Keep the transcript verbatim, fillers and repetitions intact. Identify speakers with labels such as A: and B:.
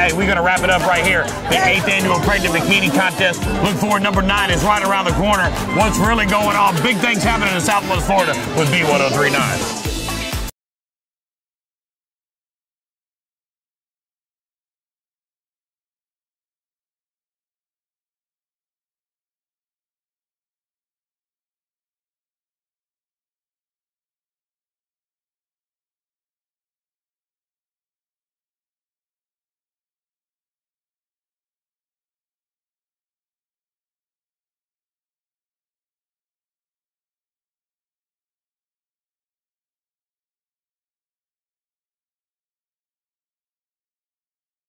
A: hey, we're going to wrap it up right here. The eighth annual Pregnant Bikini Contest. Look forward, number nine is right around the corner. What's really going on? Big things happening in Southwest Florida with B one oh three point nine.